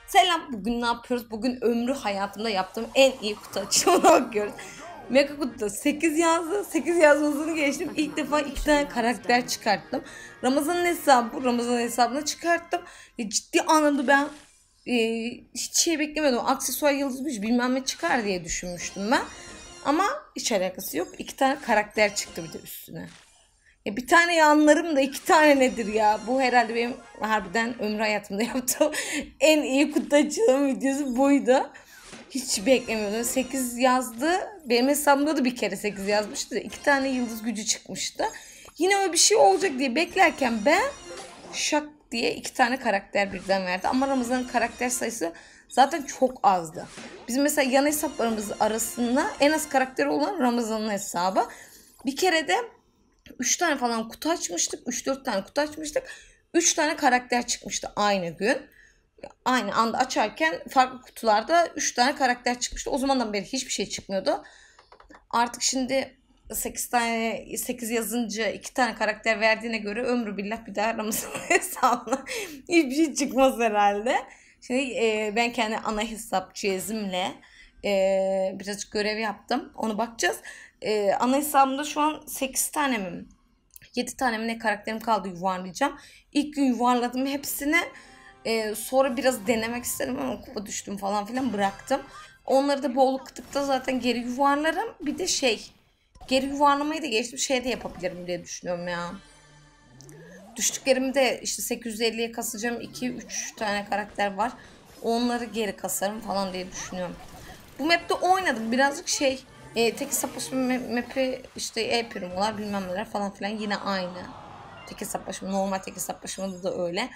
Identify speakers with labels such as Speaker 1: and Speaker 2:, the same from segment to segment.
Speaker 1: Selam, bugün ne yapıyoruz? Bugün ömrü hayatımda yaptığım en iyi kutu açılımına bakıyoruz. Mega kutuda 8 yazdı. 8 yazmasını geçtim. İlk defa 2 tane karakter çıkarttım. Ramazan'ın hesabı. Ramazan'ın hesabına çıkarttım. Ciddi anlamda ben hiç şey beklemiyordum. Aksesuar yıldızmış bilmem ne çıkar diye düşünmüştüm ben. Ama hiç alakası yok. 2 tane karakter çıktı bir de üstüne. Bir tane yanlarım da 2 tane nedir ya? Bu herhalde benim harbiden ömrü hayatımda yaptığım en iyi kutu açılım videosu buydu. Hiç beklemiyordum. 8 yazdı. Benim hesabımda da bir kere 8 yazmıştı. 2 tane yıldız gücü çıkmıştı. Yine öyle bir şey olacak diye beklerken ben şak diye 2 tane karakter birden verdi. Ama Ramazan'ın karakter sayısı zaten çok azdı. Bizim mesela yan hesaplarımız arasında en az karakteri olan Ramazan'ın hesabı. Bir kere de 3 tane falan kutu açmıştık. 3-4 tane kutu açmıştık. 3 tane karakter çıkmıştı aynı gün. Aynı anda açarken farklı kutularda 3 tane karakter çıkmıştı. O zamandan beri hiçbir şey çıkmıyordu. Artık şimdi 8 yazınca 2 tane karakter verdiğine göre ömrü billah bir daha Ramazan hesabına hiçbir şey çıkmaz herhalde. Şimdi ben kendi ana hesap cihazımla birazcık görev yaptım. Onu bakacağız. Ana hesabımda şu an 8 tane mi 7 tane mi ne karakterim kaldı yuvarlayacağım. İlk gün yuvarladım hepsini. Sonra biraz denemek istedim ama kupa düştüm falan filan bıraktım. Onları da bolluk kıtıkta zaten geri yuvarlarım. Bir de geri yuvarlamayı da geçtim şey de yapabilirim diye düşünüyorum ya. Düştüklerimi de işte 850'ye kasacağım. 2-3 tane karakter var. Onları geri kasarım falan diye düşünüyorum. Bu map'te oynadım birazcık tek hesaplaşma map'i işte e-primolar bilmem neler falan filan yine aynı. Tek hesaplaşma normal tek hesaplaşmada da öyle.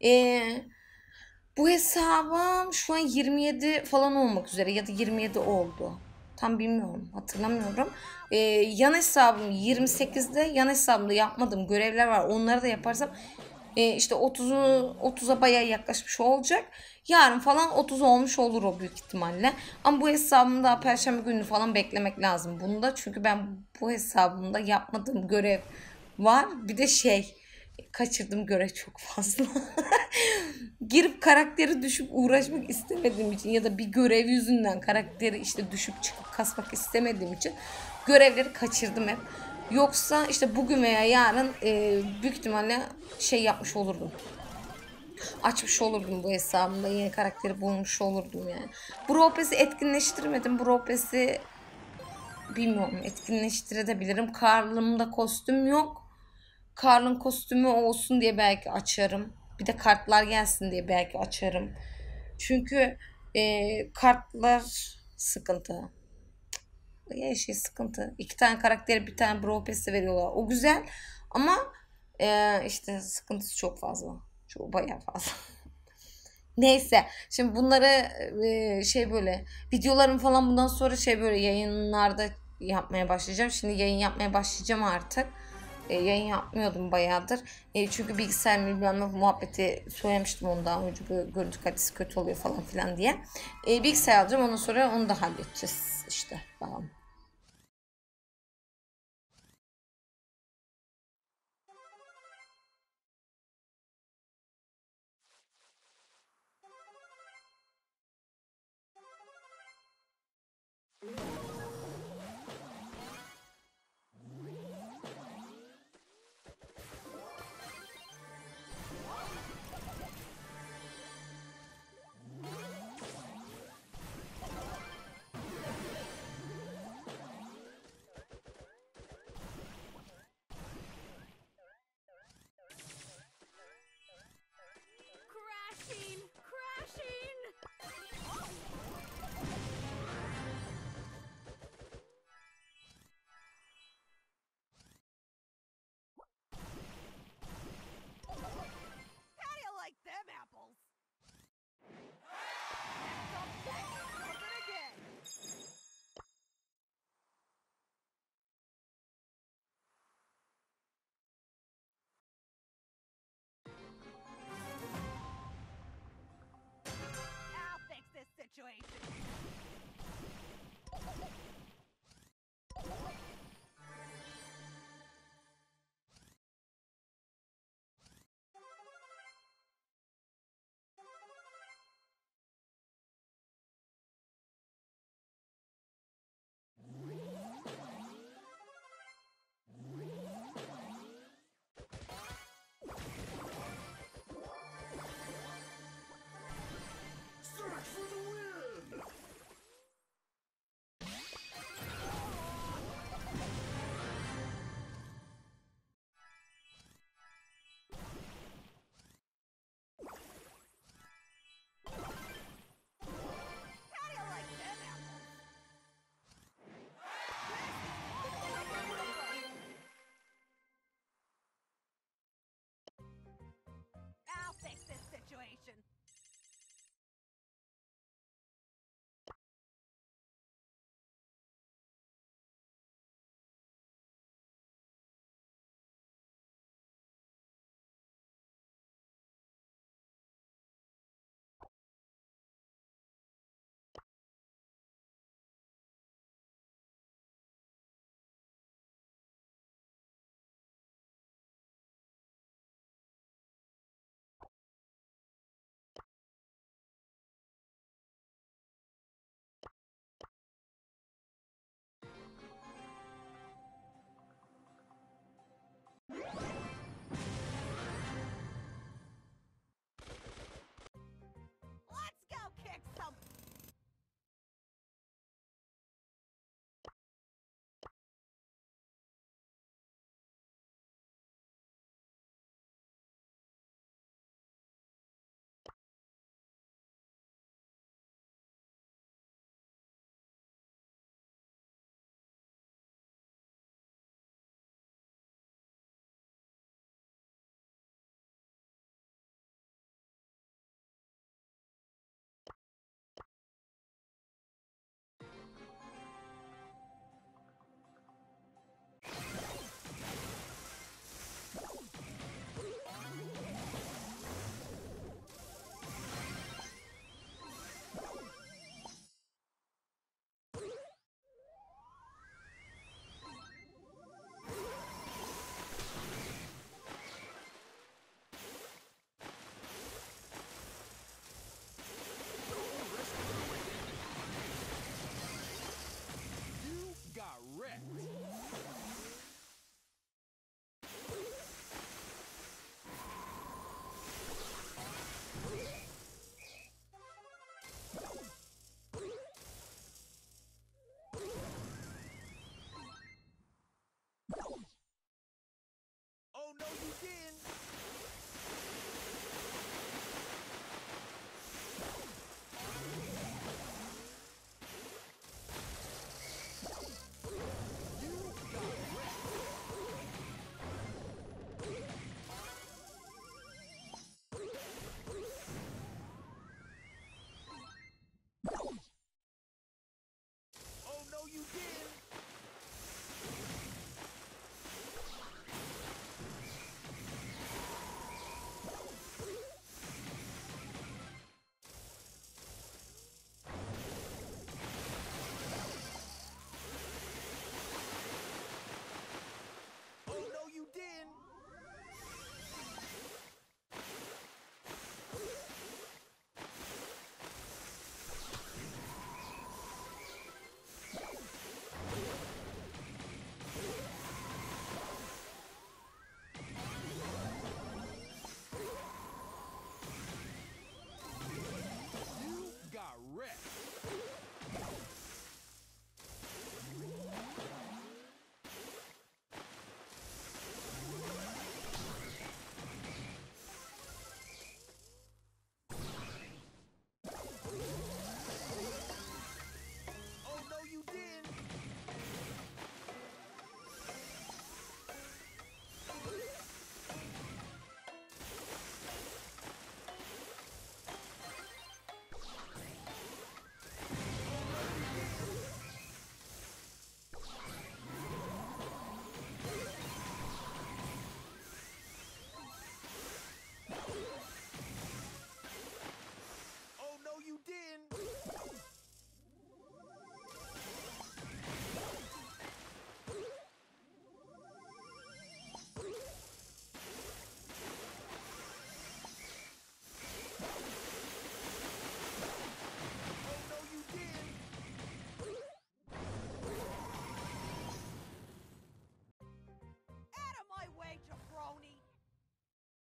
Speaker 1: Bu hesabım şu an 27 falan olmak üzere ya da 27 oldu. Tam bilmiyorum hatırlamıyorum. Yan hesabım 28'de yan hesabımda yapmadığım görevler var. Onları da yaparsam işte 30'a bayağı yaklaşmış olacak. Yarın falan 30 olmuş olur o büyük ihtimalle. Ama bu hesabımda perşembe günü falan beklemek lazım bunda. Çünkü ben bu hesabımda yapmadığım görev var. Bir de kaçırdım görev çok fazla. Girip karakteri düşüp uğraşmak istemediğim için ya da bir görev yüzünden karakteri işte düşüp çıkıp kasmak istemediğim için görevleri kaçırdım hep. Yoksa işte bugün veya yarın büyük ihtimalle yapmış olurdum. Açmış olurdum bu hesabımda. Yeni karakteri bulmuş olurdum yani. Brawl Pass'i etkinleştirmedim. Brawl Pass'i bilmiyorum etkinleştirebilirim. Karl'ımda kostüm yok. Karl'ın kostümü olsun diye belki açarım. Bir de kartlar gelsin diye belki açarım. Çünkü kartlar sıkıntı. Sıkıntı. 2 tane karakteri bir tane Brawl Pass'e veriyorlar. O güzel ama işte sıkıntısı çok fazla. Çok bayağı fazla. Neyse. Şimdi bunları böyle videolarım falan bundan sonra böyle yayınlarda yapmaya başlayacağım. Şimdi yayın yapmaya başlayacağım artık. Yayın yapmıyordum bayağıdır. Çünkü bilgisayar bilmem ne muhabbeti söylemiştim ondan önce görüntü kalitesi kötü oluyor falan filan diye. Bilgisayar alacağım ondan sonra onu da halledeceğiz işte falan.